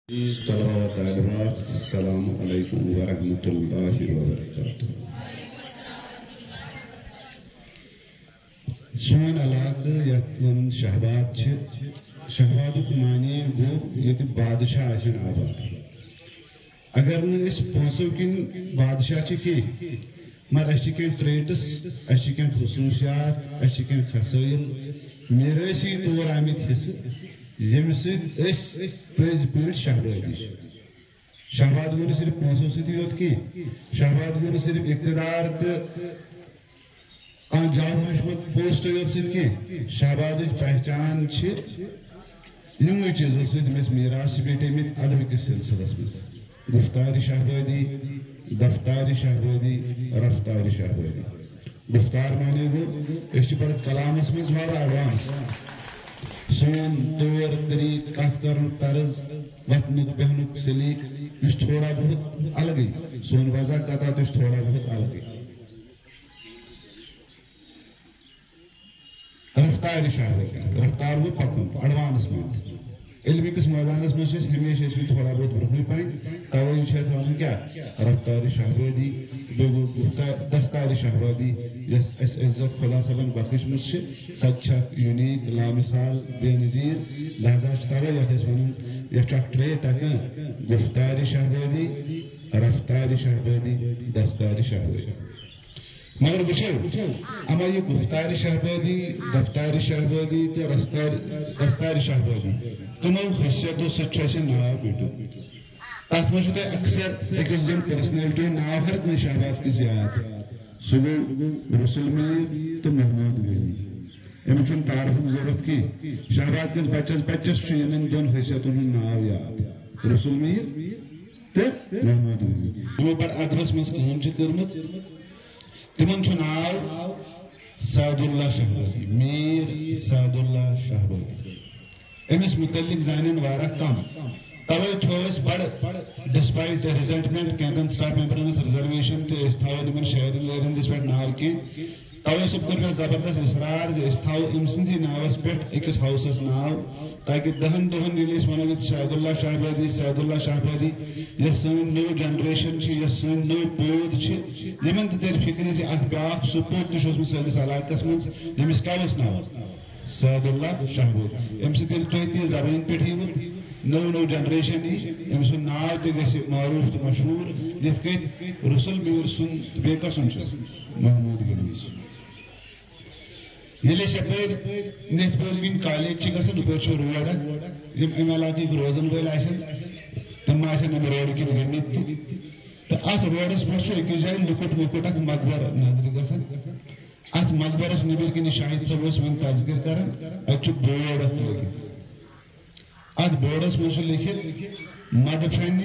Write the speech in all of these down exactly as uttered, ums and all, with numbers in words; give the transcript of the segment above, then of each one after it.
طلبہ و طالبات السلام علیکم ورحمۃ اللہ وبرکاتہ. سون علاقہ یت ون شہباد شہبادک معنی گو یہ بادشاہ آسن آباد. اگر نس پونسو کن بادشاہ کی مگر اس کی ٹریٹس اس کی خصوصیات اس کی خصائل میراثی طور آمت حصہ یم سز پز پہ شہبادی. شہباد گو صرف پونسو سی یوت کی شہباد گو صرف اقتدار تو کان جاو حشمت پوسٹ یوت سی کی شہباد پہچان یمو چیزوں ست میراث بیٹے مت ادب کس سلسلس مز گفتار شہبادی دفتار شہبادی رفتار شہبادی. گفتار معنی گو اس پہ کلامس مز واریاہ ایڈوانس سون طور طریق کت کرن طرز وتنک بہنک سلیق یہ تھوڑا بہت الگ سون وضع کتا تو تھوڑا بہت الگ. رفتار شہبادی رفتار وہ پکن ایڈوانس مت علمی کس میدانس مجھ ہمیشہ اس میں تھوڑا بہت برہمی پائیں توجہ چھ تھاون کیا رفتار شہبادی دستار شہبادی یس اس عزت خدا صبن بخش مجھ سچ یونیک لامثال بے نظیر لہذا توجہ یت اس ون یہ ٹریٹ اکن گفتار شہبادی رفتار شہبادی دستار شہبادی. مگر وچو اما یہ گفتار شہبادی دفتار شہبادی تو دستار شہبادی کمو حیثیتوں سے ناو بیٹو تک مجھ تھی اکثر ایک دن پرسنالٹی ناو ہر کن شہباد کی زیادہ سہ گو رسول میر تو محمود گلی امن چھ تعارف ضرورت کی شہباد کس بچس بچس ان دون حیثیتوں ہند ناو یاد رسول میر تو محمود گلی تمو بڑ ادبس مز کم کرمت تمن چھ ناو سعداللہ شہبادی میر سعداللہ شہبادی. امس متعلق زانن واریاہ کم توے تھوس بڑ ڈسپائٹ ریزنٹمنٹ کینتن سٹاف ممبرن ریزرویشن تو اس تھاو تمن شہرن ویرن دس پہ ناو کی توے سب کر مے زبردست اصرار زِ اس تھاو ام سندی ناوس پہ اکس ہاؤسس ناو تاکہ دہن دہن یل اس ونو سعداللہ شہبادی سعداللہ شہبادی یس سن نو جنریشن چھ یس سن نو پود چھ یمن تہ تر فکر زِ اکھ بیاکھ سپوت تہ چھُ سٲنِس علاقس منٛز ییٚمِس کیاہ اوس ناو سعداللہ شہبادی. ام سۭتۍ ییٚلہِ تُہۍ تہِ زبٲنۍ پٮ۪ٹھ ییٖوٕ نو نو جنریشن یی ام سُنٛد ناو تہِ گژھِ معروف تہٕ مشہوٗر یِتھ کٔنۍ رسول میر سُنٛد بیٚیہِ کسُنٛد چھُ محمود گلی سُنٛد. ییٚلہِ أسۍ یپٲرۍ نِتھ پٲرۍ کِنۍ کالیج چھِ گژھان ہُپٲرۍ چھُ روڈ اکھ یِم امہِ علاقٕکۍ روزن وٲلۍ آسن تِم ما آسن امہِ روڈٕ کِنۍ گٔمٕتۍ تہِ تہٕ اتھ روڈس پٮ۪ٹھ چھُ أکِس جایہِ لۄکُٹ مۄکُٹ اکھ مقبر نظرِ گژھان. ات مقبرس نبر کن شاہد صاحب ون تذکر کران اتھ بورڈ اخ لگت ات بورڈس مز لکھت مدفن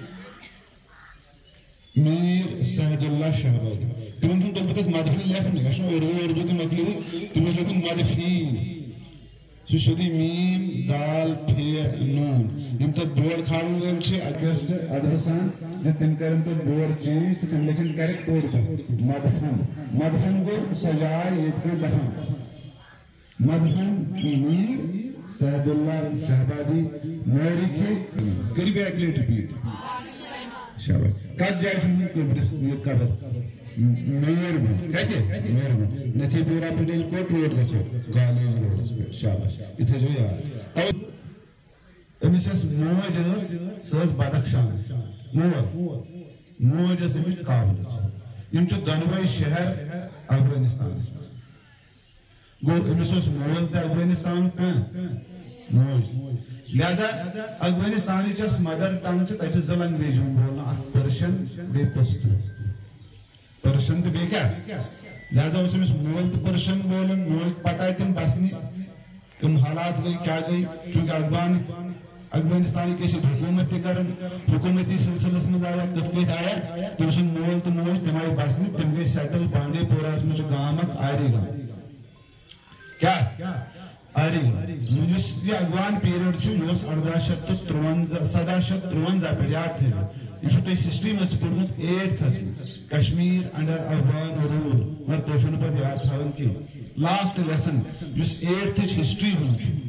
میر سعداللہ شہبادی. تمن چھُنہٕ توٚگمُت اتھ مدفن لیکھنُے اسہِ چھُ اردو اردو تہِ مۄکلیومُت تِمو چھُ لیوٚکھمُت مدفین سُہ چھُ سیوٚدُے میٖم دال فے نوٗن. یِم تتھ بورڈ کھالن وٲلۍ چھِ اگست ادب سان زِ تِم کرن تتھ بورڈ چینج تہٕ تِم لیکھن کریکٹ پٲٹھۍ مدفن. مدفن گوٚو سۄ جاے ییٚتہِ کانٛہہ دفن مدفن میر سعداللہ شہبادی موری کٔرِو بیٚیہِ اکہِ لٹہِ رِپیٖٹ شاباش. کتھ جایہِ چھُ قبرس یہِ قبر مہربان کتہِ مہربان نتھی پورہ پٮ۪ٹھ ییٚلہِ کوٚت روڈ گژھو کالیج روڈس پٮ۪ٹھ شاباش یہِ تھٲیزیو یاد. أمِس یۄس موج ٲس سۄ ٲس بدخشان مول موج ٲس أمِس قابلٕچ. یِم چھِ دۄنوَے شہر افغانستانس منٛز گوٚو أمِس اوس مول تہِ افغانستانُک کانٛہہ موج لہذا افغانستانٕچ یۄس مدر ٹنگ چھِ تتہِ چھِ زٕ لنگویج یِوان بولنہٕ اکھ پٔرشن بیٚیہِ پشتو. پٔرشن تہٕ بیٚیہِ کیاہ لہذا اوس أمِس مول تہِ پٔرشن بولان موج پتہٕ آیہِ تِم بسنہِ تِم حالات گٔے کیاہ گٔے چوٗنٛکہِ افغان افغانستانٕکۍ ٲسۍ حکوٗمت تہِ کران حکوٗمتی سلسلس منٛز آیا کِتھ کٔنۍ آیا تٔمۍ سُنٛد مول تہٕ موج تِم آیہِ بسنہِ تِم گٔے سیٹل بانڈی پوراہس منٛز چھُ گام اکھ آری گام کیاہ آری گام. یُس یہِ افغان پیریڈ چھُ یہِ اوس اردہ شیٚتھ تہٕ ترُونزہ سدہ شیٚتھ ترُونزہ پٮ۪ٹھ یاد تھٲیزیو یہ چھُ تۄہہِ ہسٹری منٛز پوٚرمُت ایٹتھس منٛز کشمیٖر انڈر افغان روٗل مگر تُہۍ چھُو نہٕ پتہٕ یاد تھاوان کینٛہہ. لاسٹ لیسن یُس ایٹتھٕچ ہسٹری ہُنٛد چھُ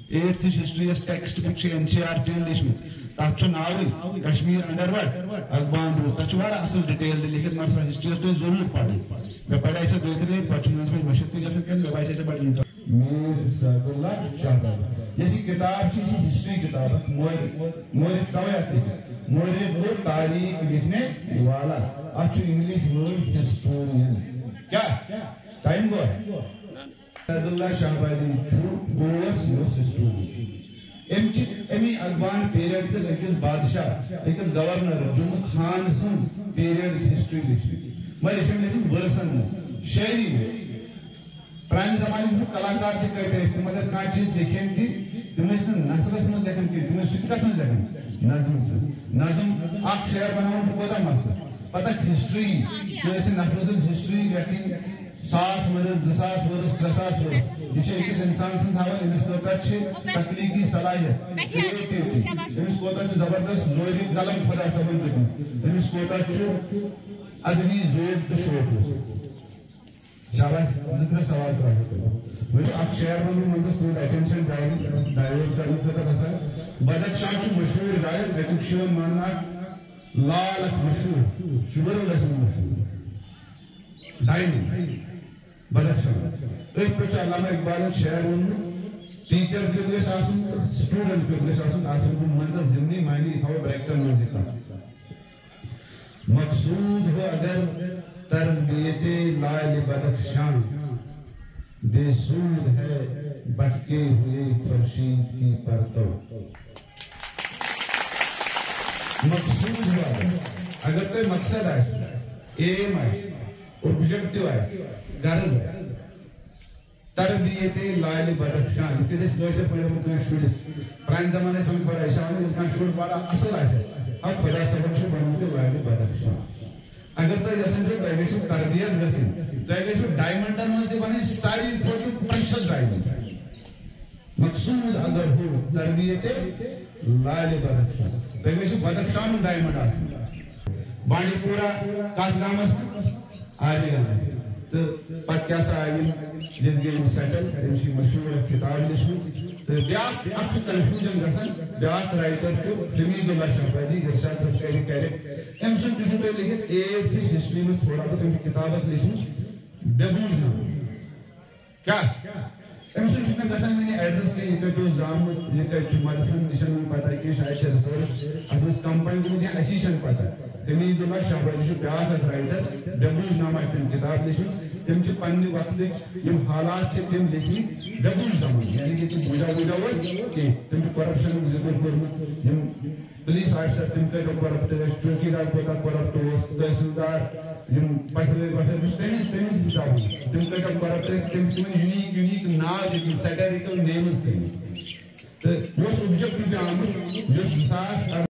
eighth history text book N C R T لیچم تک ناوی کشمیر انڈر وٹ اخبان رول تک اصل ڈیٹیل لکھت مگر سا ہسٹری تھی ضرور پڑھیں مے پڑھائی سا دو ترے پہ مجھے مشد تھی گھن کہ مے باسے سا بڑی میر سید اللہ شاہبادی یہ کتاب یہ ہسٹری کتاب مورخ توے ات مورخ گو تاریخ لکھنے والا اتھ انگلش ورڈ ہسٹورین کیا ٹائم گو سیداللہ شاہبادی گوس یوس ہسٹوری امی اخبان پیریڈ کس اکس بادشاہ اکس گورنر جموں خان سن پیریڈ ہسٹری لکھنی مگر یہ لکھن ورسن شاعری پرانہ زمانے میں کلاکار تھی کہتے ہیں مگر کھانا چیز لکھن تھی تم نثرس من لکھن کی تم کت من لکھن نظم نظم اخ شعر بناؤن کوتا مسئلہ پتہ ہسٹری نفر سن ہسٹری لیکن ساس ورس زساس ورس ترے ساس ورس یہ اکس انسان سن ہاون امس کۭژاہ تخلیقی صلاحیت کریٹیوٹی امس کوتاہ زبردست زوری قلم خدا صٲبن دیُتمُت امس کوتاہ ادبی ذوق تو شوق شاباش زٕ ترٛےٚ سوال ترٛاوو تۄہہِ وٕچھو اکھ شعر ووٚنوٕ منٛزس تُہُنٛد ایٹینشن ڈایورٹ کرنہٕ خٲطرٕ ہسا بدخشان چھُ مشہوٗر جاے تَتیُک چھُ یِوان ماننہٕ اکھ لال اکھ مشہوٗر شُگر گژھان مشہوٗر ڈایمنڈ بدخشان أتھۍ پٮ۪ٹھ چھُ علامہ اقبالن شعر ووٚنمُت ٹیچر کیُتھ گژھِ آسُن تہٕ سٹوٗڈنٹ کیُتھ گژھِ آسُن اتھ ووٚنمُت منٛزس ضمنی معنی یہِ تھاوو بریکٹن منٛز یہِ کتھ مقصود ہو اگر تربیت لال بدخشان بے سود ہے بٹکے ہوئے خورشید کی پرتو مقصود ہوا اگر کوئی مقصد آئے ایم آئے اوبجیکٹو آئے غرض آئے تربیت لال بدخشان اس کے دس گوشت پڑھے ہوئے شورس پرائن زمانے سے ہم پریشان ہے جس شور بڑا اصل آئے اب خدا سبب سے بنوتے لال بدخشان اگر تو یسن جو تۄہہِ گژھِو تربیت گژھٕنۍ تۄہہِ گژھِو ڈایمنڈن منٛز تہِ بنٕنۍ ساروی کھۄتہٕ پریشس ڈایمنڈ مقصود اگر ہو تربیت لال بدخشان تۄہہِ گژھِو بدخشانُک ڈایمنڈ آسُن بانڈی پورہ کتھ گامس منٛز آری گامس تہٕ پتہٕ کیٛاہ سا آیہِ ییٚتہِ گٔے یِم سیٹل أمِس چھِ مشہوٗر اکھ کِتاب لیچھمٕژ تہٕ بیٛاکھ اکھ چھُ کنفیوٗجن گژھان بیٛاکھ رائٹر چھُ حمیداللہ شاہبادی ارشاد صٲب کرِ کرِ أمۍ سُنٛد تہِ چھُو تۄہہِ لیکھِتھ ایٹتھٕچ ہسٹری منٛز تھوڑا بہت أمۍ چھِ کِتاب اکھ لیچھمٕژ بے بوٗجھ کیٛاہ أمۍ سُنٛد چھُنہٕ گژھان وۄنۍ ایڈرس کینٛہہ یہِ کتہِ اوس زامُت یہِ کتہِ چھُ مدفن یہِ چھنہٕ وۄنۍ پتہ کینٛہہ شاید چھِ رِسٲرٕچ اتھ منٛز کمپاین گوٚمُت یا اسی چھنہٕ پتہ حمیداللہ شاہبادی چھُ بیٛاکھ اکھ رائٹر بے بوٗجھ نامہ چھِ تٔمۍ کِتاب لیچھمٕژ تم چھِ پننہِ وقتٕچ یِم حالات چھِ تِم لیکھمٕتۍ بے بوٗجھ زمانہٕ یعنی کہ تِم بوٗجا ووٗجا اوس کینٛہہ تِم چھِ کرپشنُک ذِکر کوٚرمُت یِم پولیس آفیسر تِم کۭتیاہ کرپٹ ٲسۍ چوکیدار کوٗتاہ کرپٹ اوس تحصیلدار یِم پٹھوٲرۍ وٹھوٲرۍ بہٕ چھُس تمہِ تمہِ حسابہٕ تِم کۭتیاہ کرپٹ ٲسۍ تِم چھِ تِمن یوٗنیٖک یوٗنیٖک ناو دِتمٕتۍ سیٹیرِکل نیمٕز دِتمٕتۍ تہٕ یہِ اوس اوبجیکٹِو تہِ آمُت یُس زٕ ساس